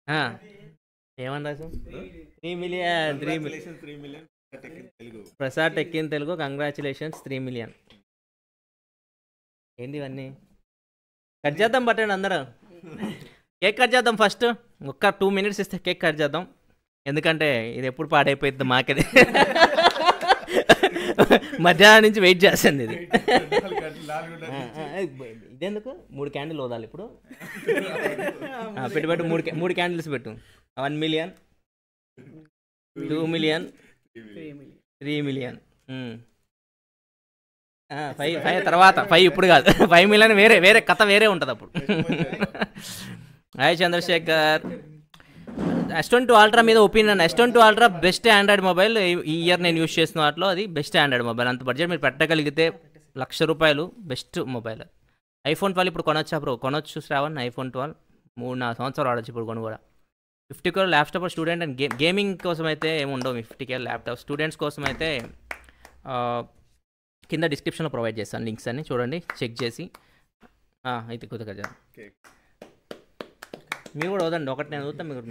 ఆ, ఏమని రాసు 3 million 3 million Telugu. Prasad tech in Telugu congratulations 3 million. ఏంది ఇవన్నీ? కట్ చేద్దాం పట్టండి అందరూ. కేక్ కట్ చేద్దాం ఫస్ట్. ఒక్క 2 minutes ఇస్తే కేక్ కట్ చేద్దాం. ఎందుకంటే ఇది ఎప్పుడు పాడైపోయింది మాకది. మధ్యాహ్నం నుంచి వెయిట్ చేస్తుంది ఇది. ఇదెందుకు 3 క్యాండిల్ వదాలి ఇప్పుడు. పెట్టు 3 క్యాండిల్స్ పెట్టు. 1 మిలియన్ 2 మిలియన్ 3 మిలియన్ 5 తర్వాత 5 ఇప్పుడు కాదు. 5 మిలియన్ వేరే కథ వేరే ఉంటుంది అప్పుడు. హాయ్ చంద్రశేఖర్. S22 Ultra మీద opinion. S22 Ultra best android mobile ఈ ఇయర్ నేను యూస్ చేసిన వాటిలో అది బెస్ట్ ఆండ్రాయిడ్ మొబైల్. అంత బడ్జెట్ మీరు పెట్టగలిగితే ₹1,00,000 బెస్ట్ మొబైల్. iPhone 12 ఇప్పుడు కొనొచ్చా బ్రో? కొనొచ్చు శ్రావణ్. iPhone 12 3-4 సంవత్సరాలు ఆడొచ్చు ఇప్పుడు కొని కూడా. 50K laptop student and gaming కోసం అయితే ఏమి ఉండవు. 50K ల్యాప్టాప్ స్టూడెంట్స్ కోసం అయితే కింద డిస్క్రిప్షన్లో ప్రొవైడ్ చేస్తాను లింక్స్ అన్ని చూడండి, చెక్ చేసి. అయితే కుదరదు. మీరు కూడా వదండి, ఒకటి నేను చూస్తాను. మీరు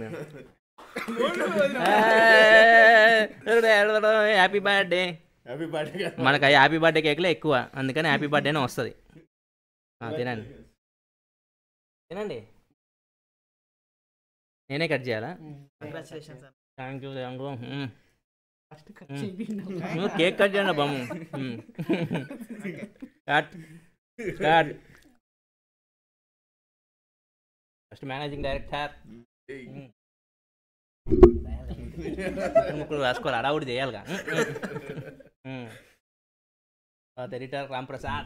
హ్యాపీ బర్త్డే. మనకు హ్యాపీ బర్త్డే కేక్లే ఎక్కువ, అందుకని హ్యాపీ బర్త్డేనే వస్తుంది. తినండి తినండి. నేనే కట్ చేయాలా? Thank you. కేక్ కట్ చేయండి బాము. స్టార్ట్. ఫస్ట్ మేనేజింగ్ డైరెక్టర్ ముక్కలు రాసుకోవాలి, అడావుడి చేయాలిగా. ఎడిటర్ రామ్ ప్రసాద్.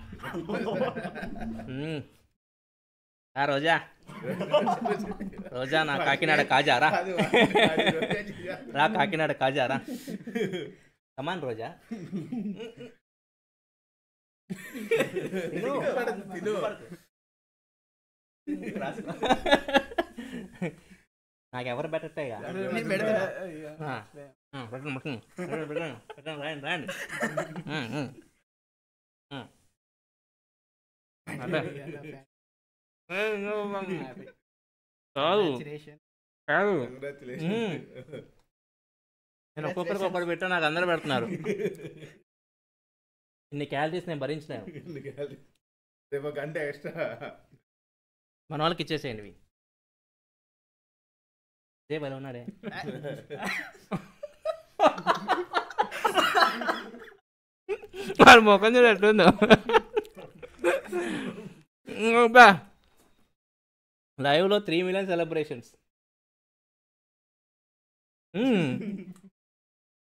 రోజా రోజా నా కాకినాడ కాజారా రా, కాకినాడ కాజారా. కమాన్ రోజా. నాకెవరు పెట్టట్టే రాండి రాండి. కాదు కాదు, నేను ఒక్కొక్కరికి ఒక్కరు పెట్టా, నాకు అందరూ పెడుతున్నారు. ఇన్ని క్యాలరీస్ నేను భరించలేను. గంట ఎక్స్ట్రా మన వాళ్ళకి ఇచ్చేసేయండి. ఇవి ఇదే బలం ఉన్నాడే. వాళ్ళ ముఖం చూడ ఎట్లుందో. లైవ్లో 3 మిలియన్ సెలబ్రేషన్స్.